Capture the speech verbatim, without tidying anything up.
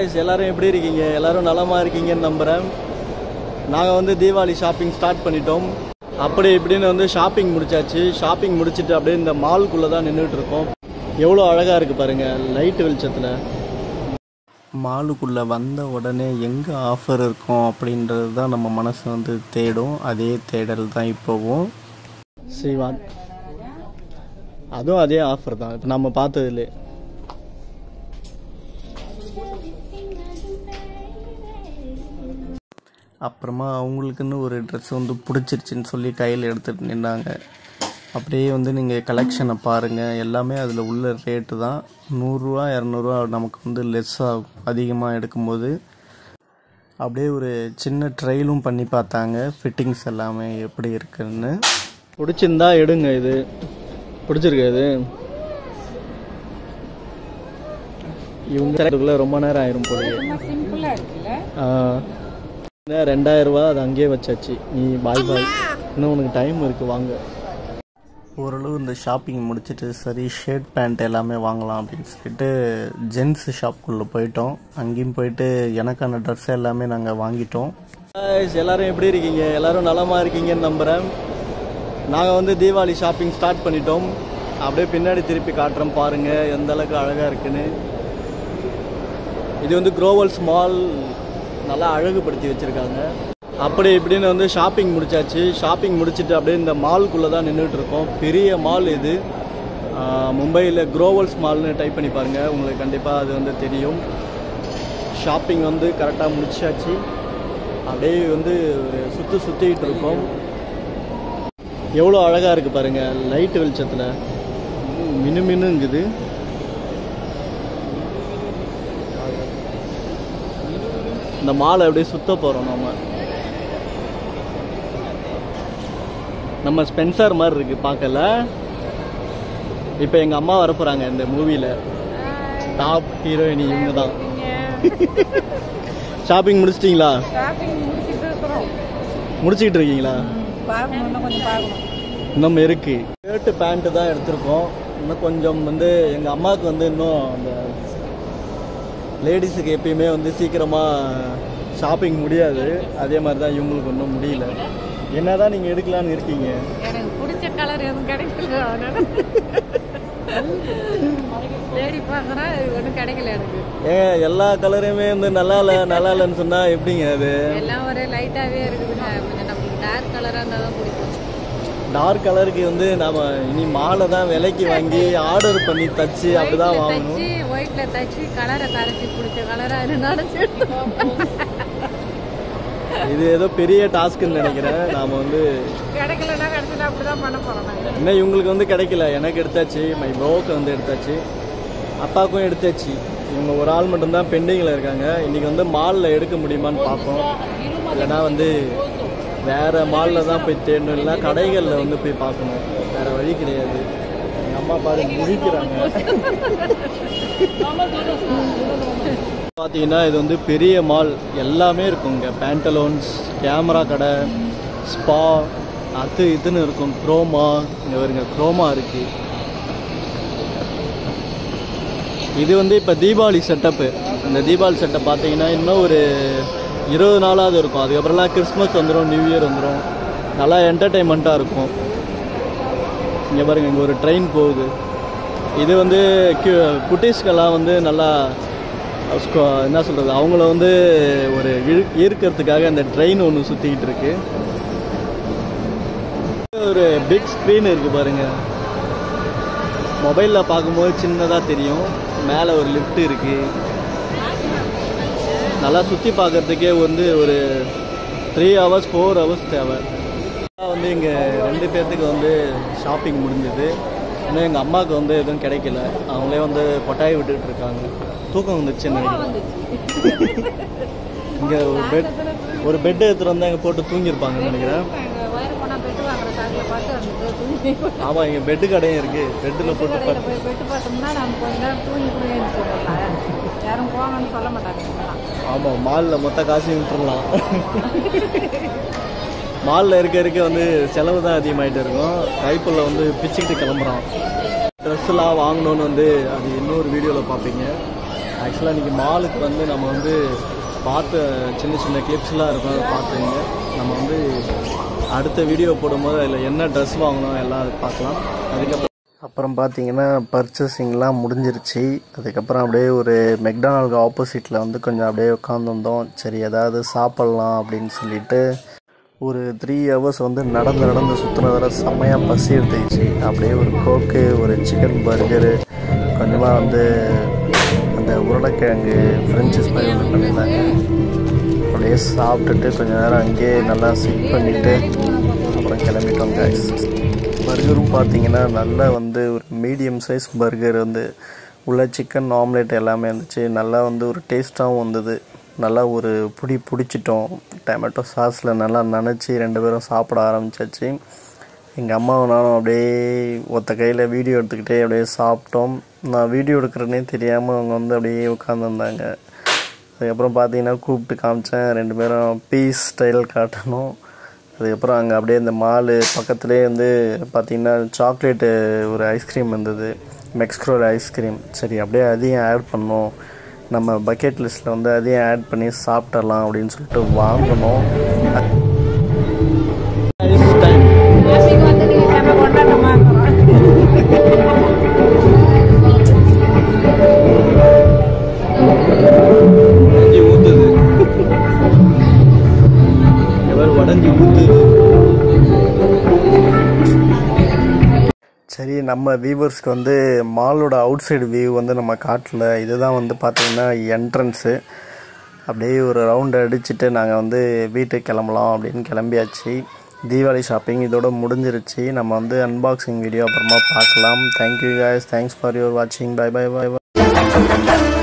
எல்லாரும் எப்படி இருக்கீங்க? எல்லாரும் நலமா இருக்கீங்கன்னு நம்புறேன். நாங்க வந்து தீபாவளி ஷாப்பிங் ஸ்டார்ட் பண்ணிட்டோம். அப்படி இப்படின்னு வந்து ஷாப்பிங் முடிச்சாச்சு. ஷாப்பிங் முடிச்சிட்டு அப்படியே இந்த மால்குள்ள தான் நின்றுட்டு இருக்கோம். எவ்வளோ அழகா இருக்கு பாருங்க லைட் வெளிச்சத்துல. மாலுக்குள்ள வந்த உடனே எங்க ஆஃபர் இருக்கும் அப்படின்றது தான் நம்ம மனசு வந்து தேடும். அதே தேடல் தான் இப்போவும். ஸ்ரீவான் அதுவும் அதே ஆஃபர் தான் இப்போ நம்ம பார்த்ததுலே. அப்புறமா அவங்களுக்குன்னு ஒரு ட்ரெஸ் வந்து பிடிச்சிருச்சின்னு சொல்லி கையில் எடுத்துகிட்டு நின்றாங்க. அப்படியே வந்து நீங்கள் கலெக்ஷனை பாருங்கள். எல்லாமே அதில் உள்ள ரேட்டு தான். நூறுரூவா இரநூறுவா நமக்கு வந்து லெஸ்ஸாக அதிகமாக எடுக்கும்போது. அப்படியே ஒரு சின்ன ட்ரையலும் பண்ணி பார்த்தாங்க ஃபிட்டிங்ஸ் எல்லாமே எப்படி இருக்குன்னு. பிடிச்சிருந்தா எடுங்க. இது பிடிச்சிருக்கு. இது இவங்க ரொம்ப நேரம் ஆயிரும் போல. ரெண்டாயிரம் ரூபா அது அங்கேயே வச்சாச்சு. நீ பாய் பாய், இன்னும் உனக்கு டைம் இருக்கு வாங்க. ஓரளவு இந்த ஷாப்பிங் முடிச்சுட்டு சரி ஷர்ட் பேண்ட் எல்லாமே வாங்கலாம் அப்படின்னு சொல்லிட்டு ஜென்ஸ் ஷாப்புக்குள்ளே போயிட்டோம். அங்கேயும் போயிட்டு எனக்கான ட்ரெஸ் எல்லாமே நாங்கள் வாங்கிட்டோம். எல்லாரும் எப்படி இருக்கீங்க? எல்லாரும் நலமா இருக்கீங்கன்னு நம்புகிறேன். நாங்கள் வந்து தீபாவளி ஷாப்பிங் ஸ்டார்ட் பண்ணிட்டோம். அப்படியே பின்னாடி திருப்பி காட்டுறோம் பாருங்கள் எந்த அளவுக்கு அழகாக இருக்குன்னு. இது வந்து குரோவல்ஸ் மால் நல்லா அழகுபடுத்தி வச்சுருக்காங்க. அப்படி இப்படின்னு வந்து ஷாப்பிங் முடிச்சாச்சு. ஷாப்பிங் முடிச்சுட்டு அப்படியே இந்த மால்குள்ளே தான் நின்றுட்டு இருக்கோம். பெரிய மால் இது. மும்பையில் குரோவல்ஸ் மால்னு டைப் பண்ணி பாருங்கள், உங்களுக்கு கண்டிப்பாக அது வந்து தெரியும். ஷாப்பிங் வந்து கரெக்டாக முடிச்சாச்சு. அப்படியே வந்து ஒரு சுற்றி சுற்றிக்கிட்டு இருக்கோம். எவ்வளோ அழகாக இருக்குது பாருங்கள் லைட் வெளிச்சத்தில். மினு மினுங்குது. இந்த மாலை அப்படியே சுத்த போகிறோம். நம்ம நம்ம ஸ்பென்சர் மாதிரி இருக்கு பார்க்கல. இப்போ எங்கள் அம்மா வரப்போகிறாங்க இந்த மூவியில். டாப் ஹீரோயினி இவங்க தான். ஷாப்பிங் முடிச்சிட்டிங்களா? முடிச்சுக்கிட்டு இருக்கீங்களா? இன்னும் இருக்கு. ஷர்ட்டு பேண்ட்டு தான் எடுத்திருக்கோம். இன்னும் கொஞ்சம் வந்து எங்கள் அம்மாவுக்கு வந்து இன்னும் அந்த லேடிஸுக்கு எப்பயுமே வந்து சீக்கிரமாக ஷாப்பிங் முடியாது. அதே மாதிரி தான் இவங்களுக்கு ஒன்றும் முடியல. என்னதான் நீங்கள் எடுக்கலான்னு இருக்கீங்க? எனக்கு பிடிச்ச கலர் எதுவும் கிடைக்கல. தேடி பார்க்குறேன், ஒன்றும் கிடைக்கல எனக்கு. ஏன் எல்லா கலருமே வந்து நல்லா இல்லை நல்லா இல்லைன்னு சொன்னால் எப்படிங்க? அது எல்லாம் ஒரே லைட்டாகவே இருக்குதுங்க. கொஞ்சம் நமக்கு டார்க் கலராக இருந்தால் தான் பிடிக்கும். டார்க் கலருக்கு வந்து நாம இனி மாலை தான் விலைக்கு வாங்கி ஆர்டர் பண்ணி தச்சு அப்படிதான் வாங்கணும். ஒயிட்ல தச்சு கலரை கரைச்சி பிடிச்ச கலரா இருந்தாலும் இது ஏதோ பெரிய டாஸ்க்குன்னு நினைக்கிறேன். நாம வந்து கிடைக்கலன்னா கிடைச்சா அப்படிதான் பண்ண போறோம். இன்னும் இவங்களுக்கு வந்து கிடைக்கல. எனக்கு எடுத்தாச்சு, மை ப்ரோக்கு வந்து எடுத்தாச்சு, அப்பாவுக்கும் எடுத்தாச்சு. இவங்க ஒரு ஆள் மட்டும்தான் பெண்டிங்கில் இருக்காங்க. இன்னைக்கு வந்து மாலில் எடுக்க முடியுமான்னு பார்ப்போம். இல்லைன்னா வந்து வேற மாலில் தான் போய் தேடணும். இல்லைனா கடைகளில் வந்து போய் பார்க்கணும். வேற வழி கிடையாது. எங்கள் அம்மா பாருங்க முடிக்கிறாங்க. பார்த்தீங்கன்னா இது வந்து பெரிய மால். எல்லாமே இருக்குங்க. பேண்டலோன்ஸ், கேமரா கடை, ஸ்பா, அது இதுன்னு இருக்கும். குரோமா, இங்கே வருங்க குரோமா இருக்கு. இது வந்து இப்போ தீபாவளி செட்டப்பு. இந்த தீபாவளி செட்டப் பார்த்தீங்கன்னா இன்னும் ஒரு இருபது நாளாவது இருக்கும். அதுக்கப்புறம்லாம் கிறிஸ்மஸ் வந்துடும், நியூ இயர் வந்துடும். நல்லா என்டர்டெயின்மெண்ட்டாக இருக்கும். இங்கே பாருங்கள் இங்கே ஒரு ட்ரெயின் போகுது. இது வந்து குட்டீஸ்கெல்லாம் வந்து நல்லா என்ன சொல்கிறது, அவங்கள வந்து ஒரு ஈர்க்கிறதுக்காக இந்த ட்ரெயின் ஒன்று சுற்றிக்கிட்டு இருக்கு. ஒரு பிக் ஸ்க்ரீன் இருக்குது பாருங்கள். மொபைலில் பார்க்கும்போது சின்னதாக தெரியும். மேலே ஒரு லிஃப்ட் இருக்குது. நல்லா சுற்றி பார்க்குறதுக்கே வந்து ஒரு த்ரீ ஹவர்ஸ் ஃபோர் ஹவர்ஸ் தேவை. வந்து இங்கே ரெண்டு பேர்த்துக்கு வந்து ஷாப்பிங் முடிஞ்சது. இன்னும் எங்கள் அம்மாவுக்கு வந்து எதுவும் கிடைக்கல. அவங்களே வந்து கொட்டாய் விட்டுட்டு இருக்காங்க. தூக்கம் வந்துடுச்சுன்னு நினைக்கிறேன். இங்கே ஒரு பெட் ஒரு பெட் எடுத்துகிட்டு வந்து அங்கே போட்டு தூங்கியிருப்பாங்கன்னு நினைக்கிறேன். ஆமாம், இங்கே பெட்டு கடையும் இருக்குது. பெட்டில் போட்டு பெட்டு பார்த்தோம்னா நம்ம கொஞ்ச நேரம் தூங்கி கொடுங்கன்னு சொல்லலாம். யாரும் போங்கன்னு சொல்ல மாட்டாங்க. ஆமாம், மாலில் மொத்த காசையும் விட்டுடலாம். மாலில் இருக்க இருக்க வந்து செலவு தான் அதிகமாகிட்டு இருக்கும். கைப்புள்ள வந்து பிச்சுக்கிட்டு கிளம்புறோம். ட்ரெஸ்ஸெலாம் வாங்கணுன்னு வந்து அது இன்னொரு வீடியோவில் பார்ப்பீங்க. ஆக்சுவலாக இன்றைக்கி மாலுக்கு வந்து நம்ம வந்து பார்த்த சின்ன சின்ன கிளிப்ஸ்லாம் இருக்கும், அதை பார்த்துங்க. நம்ம வந்து அடுத்த வீடியோ போடும்போது அதில் என்ன ட்ரெஸ் வாங்கணும் எல்லாம் அது பார்க்கலாம். அதுக்கப்புறம் அப்புறம் பார்த்தீங்கன்னா பர்ச்சேசிங்லாம் முடிஞ்சிருச்சு. அதுக்கப்புறம் அப்படியே ஒரு மெக்டானல்க்கு ஆப்போசிட்டில் வந்து கொஞ்சம் அப்படியே உட்காந்துருந்தோம். சரி ஏதாவது சாப்பிட்லாம் அப்படின்னு சொல்லிட்டு ஒரு த்ரீ ஹவர்ஸ் வந்து நடந்து நடந்து சுற்றுனதில் செம்மையாக பசி எடுத்துக்கிச்சு. அப்படியே ஒரு கோக்கு, ஒரு சிக்கன் பர்கரு, கொஞ்சமாக வந்து அந்த உருளைக்கிழங்கு ஃப்ரெஞ்சஸ் மாதிரி ஒன்று பண்ணியிருந்தாங்க. அப்படியே சாப்பிட்டுட்டு கொஞ்சம் நேரம் அங்கேயே நல்லா சிட் பண்ணிவிட்டு அப்புறம் கிளம்பிட்டோம் கைஸ். பர்கரும் பார்த்தீங்கன்னா நல்லா வந்து ஒரு மீடியம் சைஸ் பர்கர் வந்து உள்ள சிக்கன் ஆம்லேட் எல்லாமே இருந்துச்சு. நல்லா வந்து ஒரு டேஸ்ட்டாகவும் வந்தது. நல்லா ஒரு பிடி பிடிச்சிட்டோம். டொமேட்டோ சாஸில் நல்லா நனைச்சி ரெண்டு பேரும் சாப்பிட ஆரம்பித்தாச்சு. எங்கள் அம்மாவும் நானும் அப்படியே ஒத்த கையில் வீடியோ எடுத்துக்கிட்டே அப்படியே சாப்பிட்டோம். நான் வீடியோ எடுக்கிறேன்னே தெரியாமல் அவங்க வந்து அப்படியே உட்காந்துருந்தாங்க. அதுக்கப்புறம் பார்த்தீங்கன்னா கூப்பிட்டு காமிச்சேன். ரெண்டு பேரும் பீஸ் ஸ்டைல் காட்டணும். அதுக்கப்புறம் அங்கே அப்படியே இந்த மாலு பக்கத்துலேயே வந்து பார்த்திங்கன்னா சாக்லேட்டு ஒரு ஐஸ்கிரீம் இருந்தது, மெக்ஸ்க்ரோல் ஐஸ்கிரீம். சரி அப்படியே அதையும் ஆட் பண்ணோம், நம்ம பக்கெட் லிஸ்ட்டில் வந்து அதையும் ஆட் பண்ணி சாப்பிட்றலாம் அப்படின்னு சொல்லிட்டு வாங்கினோம். சரி நம்ம வியூவர்ஸ்க்கு வந்து மாலோட அவுட் சைடு வியூ வந்து நம்ம காட்டல. இதுதான் வந்து பார்த்திங்கன்னா என்ட்ரன்ஸு. அப்படியே ஒரு ரவுண்ட் அடிச்சுட்டு நாங்கள் வந்து வீட்டுக்கு கிளம்பலாம் அப்படின்னு கிளம்பியாச்சு. தீபாவளி ஷாப்பிங் இதோட முடிஞ்சிருச்சு. நம்ம வந்து அன்பாக்சிங் வீடியோ அப்புறமா பார்க்கலாம். Thank you guys, thanks for your வாட்சிங். Bye bye bye by.